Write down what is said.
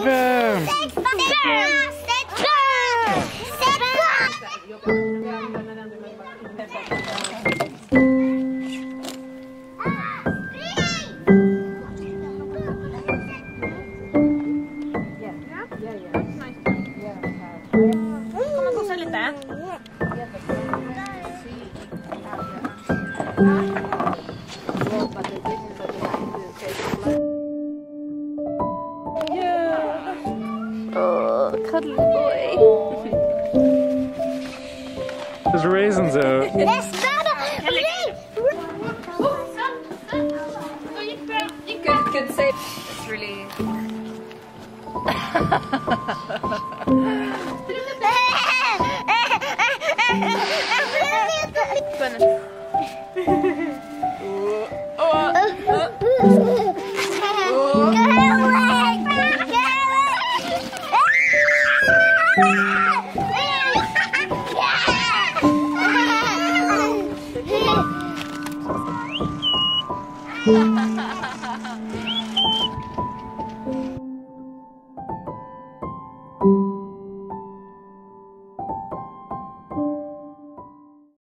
Burn! Kommer kosta lite? Oh, cuddly boy. There's raisins out. Good save. It's really. Ha ha ha!